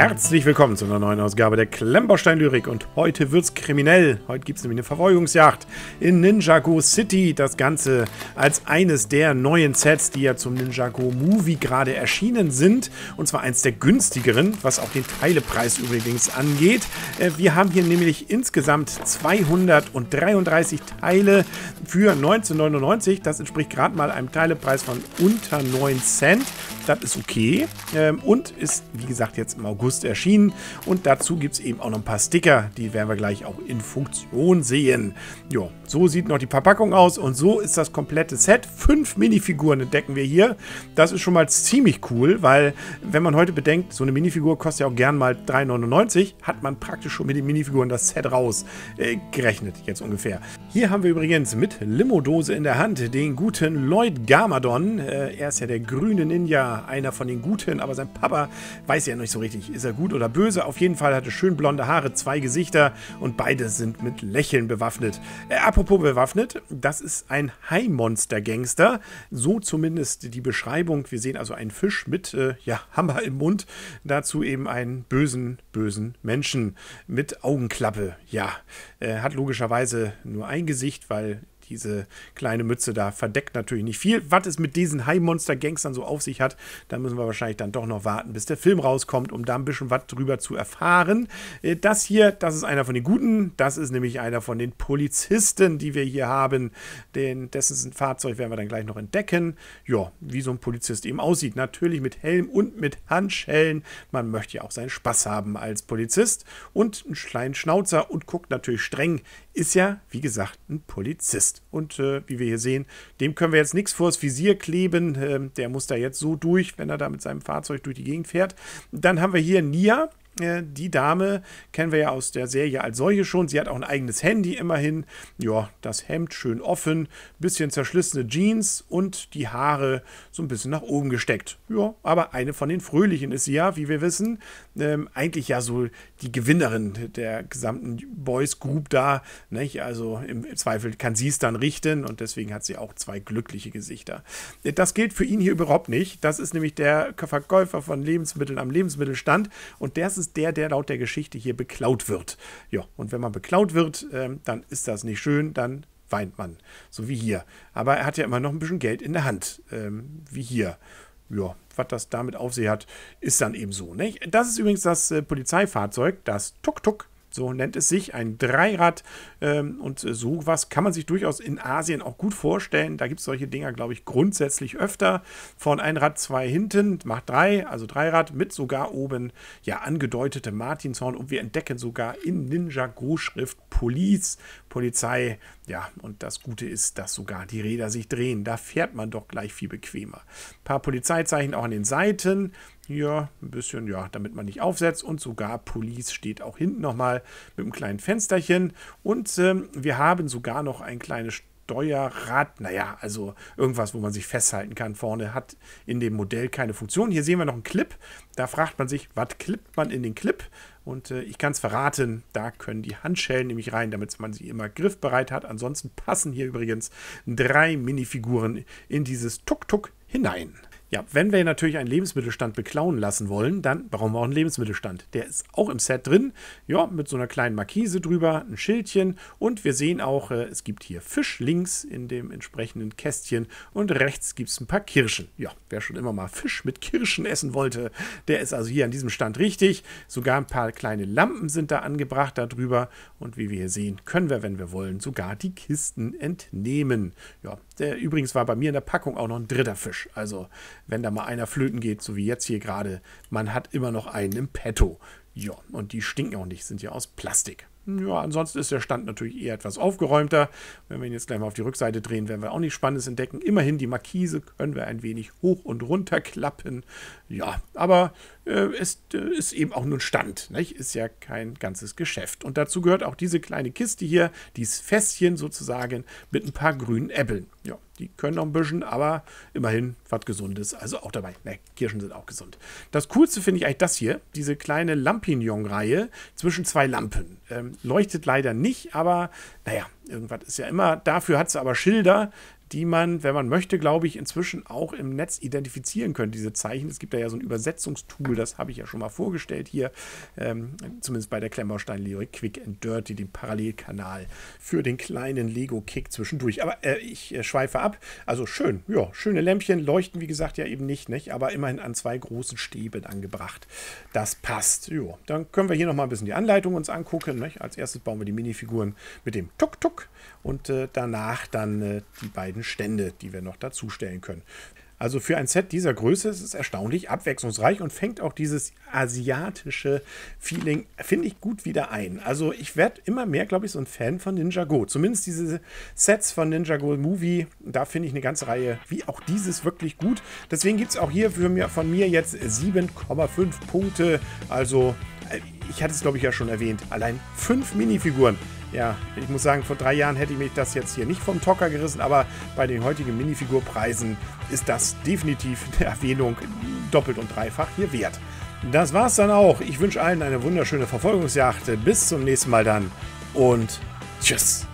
Herzlich willkommen zu einer neuen Ausgabe der Klemmbaustein-Lyrik und heute wird's kriminell. Heute gibt es nämlich eine Verfolgungsjagd in Ninjago City. Das Ganze als eines der neuen Sets, die ja zum Ninjago Movie gerade erschienen sind. Und zwar eins der günstigeren, was auch den Teilepreis übrigens angeht. Wir haben hier nämlich insgesamt 233 Teile für 19,99. Das entspricht gerade mal einem Teilepreis von unter 9 Cent. Das ist okay und ist, wie gesagt, jetzt im August erschienen. Und dazu gibt es eben auch noch ein paar Sticker, die werden wir gleich auch in Funktion sehen. Jo, so sieht noch die Verpackung aus und so ist das komplette Set. 5 Minifiguren entdecken wir hier. Das ist schon mal ziemlich cool, weil wenn man heute bedenkt, so eine Minifigur kostet ja auch gern mal 3,99, hat man praktisch schon mit den Minifiguren das Set raus gerechnet, jetzt ungefähr. Hier haben wir übrigens mit Limo-Dose in der Hand den guten Lloyd Garmadon. Er ist ja der grüne Ninja, einer von den Guten, aber sein Papa weiß ja nicht so richtig, ist er gut oder böse. Auf jeden Fall hat er schön blonde Haare, 2 Gesichter und beide sind mit Lächeln bewaffnet. Apropos bewaffnet, das ist ein Hai-Monster-Gangster, so zumindest die Beschreibung. Wir sehen also einen Fisch mit Hammer im Mund, dazu eben einen bösen Menschen mit Augenklappe. Ja, hat logischerweise nur ein Gesicht, weil diese kleine Mütze da verdeckt natürlich nicht viel. Was es mit diesen Hai-Monster-Gangstern so auf sich hat, da müssen wir wahrscheinlich dann doch noch warten, bis der Film rauskommt, um da ein bisschen was drüber zu erfahren. Das hier, das ist einer von den Guten. Das ist nämlich einer von den Polizisten, die wir hier haben. Dessen Fahrzeug werden wir dann gleich noch entdecken. Ja, wie so ein Polizist eben aussieht. Natürlich mit Helm und mit Handschellen. Man möchte ja auch seinen Spaß haben als Polizist. Und einen kleinen Schnauzer und guckt natürlich streng. Ist ja, wie gesagt, ein Polizist. Und wie wir hier sehen, dem können wir jetzt nichts vors Visier kleben. Der muss da jetzt so durch, wenn er da mit seinem Fahrzeug durch die Gegend fährt. Dann haben wir hier Nia. Die Dame kennen wir ja aus der Serie als solche schon. Sie hat auch ein eigenes Handy immerhin. Ja, das Hemd schön offen, bisschen zerschlissene Jeans und die Haare so ein bisschen nach oben gesteckt. Ja, aber eine von den Fröhlichen ist sie ja, wie wir wissen. Eigentlich ja so die Gewinnerin der gesamten Boys Group da. Nicht? Also im Zweifel kann sie es dann richten und deswegen hat sie auch 2 glückliche Gesichter. Das gilt für ihn hier überhaupt nicht. Das ist nämlich der Verkäufer von Lebensmitteln am Lebensmittelstand und der ist der laut der Geschichte hier beklaut wird. Ja, und wenn man beklaut wird, dann ist das nicht schön, dann weint man, so wie hier. Aber er hat ja immer noch ein bisschen Geld in der Hand, wie hier. Ja, was das damit auf sich hat, ist dann eben so. Nicht? Das ist übrigens das Polizeifahrzeug, das Tuk-Tuk. So nennt es sich, ein Dreirad und sowas kann man sich durchaus in Asien auch gut vorstellen. Da gibt es solche Dinger, glaube ich, grundsätzlich öfter. Vorne ein Rad, 2 hinten, macht 3, also Dreirad mit sogar oben ja angedeutete Martinshorn und wir entdecken sogar in Ninjago-Schrift Police, Polizei. Ja, und das Gute ist, dass sogar die Räder sich drehen. Da fährt man doch gleich viel bequemer. Ein paar Polizeizeichen auch an den Seiten. Hier ein bisschen, ja, damit man nicht aufsetzt. Und sogar Police steht auch hinten nochmal mit einem kleinen Fensterchen. Und wir haben sogar noch ein kleines Steuerrad. Naja, also irgendwas, wo man sich festhalten kann. Vorne hat in dem Modell keine Funktion. Hier sehen wir noch einen Clip. Da fragt man sich, was klippt man in den Clip? Und ich kann es verraten, da können die Handschellen nämlich rein, damit man sie immer griffbereit hat. Ansonsten passen hier übrigens 3 Minifiguren in dieses Tuk-Tuk hinein. Ja, wenn wir natürlich einen Lebensmittelstand beklauen lassen wollen, dann brauchen wir auch einen Lebensmittelstand. Der ist auch im Set drin, ja, mit so einer kleinen Markise drüber, ein Schildchen und wir sehen auch, es gibt hier Fisch links in dem entsprechenden Kästchen und rechts gibt es ein paar Kirschen. Ja, wer schon immer mal Fisch mit Kirschen essen wollte, der ist also hier an diesem Stand richtig. Sogar ein paar kleine Lampen sind da angebracht darüber und wie wir hier sehen, können wir, wenn wir wollen, sogar die Kisten entnehmen. Ja, übrigens war bei mir in der Packung auch noch ein 3. Fisch, also wenn da mal einer flöten geht, so wie jetzt hier gerade, man hat immer noch einen im Petto. Ja, und die stinken auch nicht, sind ja aus Plastik. Ja, ansonsten ist der Stand natürlich eher etwas aufgeräumter. Wenn wir ihn jetzt gleich mal auf die Rückseite drehen, werden wir auch nichts Spannendes entdecken. Immerhin die Markise können wir ein wenig hoch und runter klappen. Ja, aber es ist eben auch nur ein Stand. Nicht? Ist ja kein ganzes Geschäft. Und dazu gehört auch diese kleine Kiste hier, dieses Fässchen sozusagen mit ein paar grünen Äppeln. Ja, die können noch ein bisschen, aber immerhin was Gesundes. Also auch dabei. Ne, Kirschen sind auch gesund. Das Coolste finde ich eigentlich das hier, diese kleine Lampignon-Reihe zwischen 2 Lampen. Leuchtet leider nicht, aber naja, irgendwas ist ja immer. Dafür hat sie aber Schilder, die man, wenn man möchte, glaube ich, inzwischen auch im Netz identifizieren könnte, diese Zeichen. Es gibt da ja so ein Übersetzungstool, das habe ich ja schon mal vorgestellt hier, zumindest bei der Klemmbaustein-Lyrik Quick and Dirty, dem Parallelkanal für den kleinen Lego-Kick zwischendurch. Aber ich schweife ab. Also schön, ja, schöne Lämpchen, leuchten wie gesagt ja eben nicht, aber immerhin an 2 großen Stäben angebracht. Das passt. Jo, dann können wir hier nochmal ein bisschen die Anleitung uns angucken. Nicht? Als erstes bauen wir die Minifiguren mit dem Tuk-Tuk und danach dann die beiden Stände, die wir noch dazu stellen können. Also für ein Set dieser Größe ist es erstaunlich abwechslungsreich und fängt auch dieses asiatische Feeling, finde ich, gut wieder ein. Also ich werde immer mehr, glaube ich, so ein Fan von Ninjago. Zumindest diese Sets von Ninjago Movie, da finde ich eine ganze Reihe, wie auch dieses, wirklich gut. Deswegen gibt es auch hier von mir jetzt 7,5 Punkte. Also ich hatte es, glaube ich, ja schon erwähnt, allein 5 Minifiguren. Ja, ich muss sagen, vor 3 Jahren hätte ich mich das jetzt hier nicht vom Tocker gerissen, aber bei den heutigen Minifigurpreisen ist das definitiv eine Erwähnung doppelt und dreifach hier wert. Das war's dann auch. Ich wünsche allen eine wunderschöne Verfolgungsjagd. Bis zum nächsten Mal dann und tschüss.